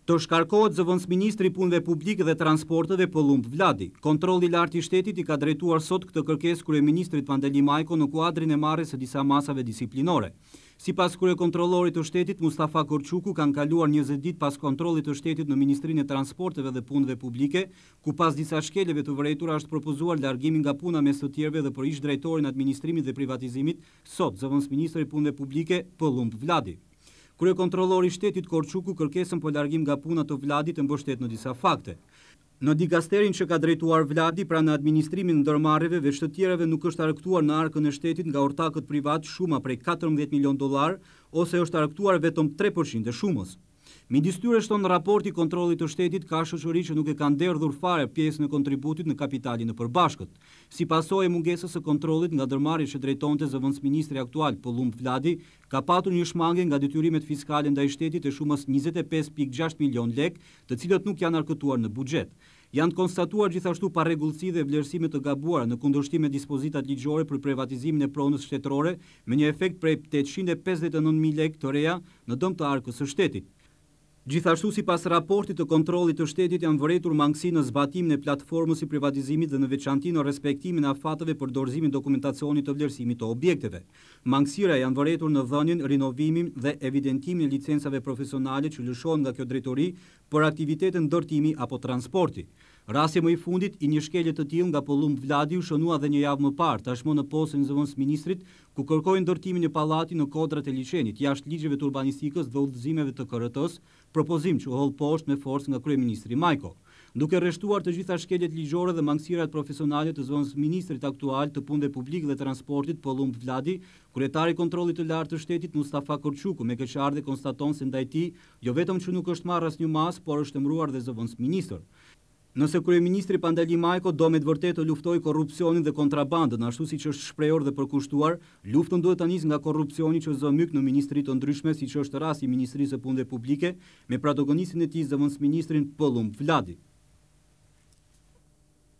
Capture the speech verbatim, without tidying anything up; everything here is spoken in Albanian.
Të shkarkohet zëvendësministri i Punëve Publike dhe Transporteve Pëllumb Vladi. Kontrolli i lartë i shtetit i ka drejtuar sot këtë kërkesë kryeministrit Panteli Majko në kuadrin e marrjes së disa masave disiplinore. Sipas kryekontrollorit të shtetit Mustafa Korçuku, kanë kaluar njëzet ditë pas kontrollit të shtetit në Ministrinë e Transporteve dhe Punëve Publike, ku pas disa shkeljeve të vërejtura është propozuar largimi nga puna mes të tjerëve dhe për ish drejtorin e administrimit dhe privatizimit, sot zëvendësministri i Punëve Publike Pëllumb Vladi. Kryekontrollori i shtetit Korçuku kërkesën për largim nga puna të Vladit e mbështet në disa fakte. Në dikasterin që ka drejtuar Vladi, pra në administrimin ndërmarrjeve, veç të tjerave nuk është argëtuar në arkën e shtetit nga ortakët privat shuma prej katërmbëdhjetë milion dollar, ose është argëtuar vetëm tre përqind e shumës. Midis tyre shton në raporti kontrollit të shtetit ka shoqëri që nuk e kanë derdhur fare pjesën e kontributit në kapitalin e përbashkët. Si pasojë e mungesës së kontrollit nga ndërmarrja që drejtonte zëvendësministri aktual Pëllumb Vladi, ka patur një shmangje nga detyrimet fiskale ndaj shtetit e shumës njëzet e pesë pikë gjashtë milion lekë, të cilët nuk janë argëtuar në buxhet. Janë konstatuar gjithashtu parregullsi dhe vlerësime të gabuara në kundërshtim me dispozitat ligjore për privatizimin e pronës shtetërore me një efekt prej tetëqind e pesëdhjetë e nëntë mijë lekë të reja në dëm të arkës së shtetit. Gjithashtu, sipas raportit të kontrollit të shtetit, janë vërejtur mangësi në zbatimin e platformës i privatizimit dhe në veçanti në respektimin e afateve për dorëzimin dokumentacionit të vlerësimit të objekteve. Mangësira janë vërejtur në dhënien, rinovimin dhe evidentimin e licencave profesionale që lëshohen nga kjo drejtori për aktivitete ndërtimi apo transporti. Rasti më i fundit i një shkelje të tillë nga Pëllumb Vladi u shënua dhe një javë më parë, tashmë në postën e zëvendësministrit, ku kërkoi ndërtimin e pallatit në kodrat e liçenit, jashtë ligjeve të urbanistikës dhe udhëzimeve të K R T-s, propozim që u holl poshtë me forcë nga kryeministri Majko. Duke rreshtuar të gjitha shkeljet ligjore dhe mangësirat profesionale të zëvendësministrit aktual të Punëve Publike dhe Transportit Pëllumb Vladi, kryetari i kontrollit të lartë të shtetit Mustafa Korçuku me keqardhje konstaton se ndaj tij jo vetëm që nuk është marrë asnjë mas, por është emëruar dhe zëvendësministër. Nëse kryeministri Panteli Majko do me të vërtetë të luftojë korrupsionin dhe kontrabandën, ashtu siç është shprehur dhe përkushtuar, luftën duhet ta nisë nga korrupsioni që zë myk në ministri të ndryshme, siç është rasti i Ministrisë së Punëve Publike, me protagonistin e tij zëvendësministrin Pëllumb Vladi.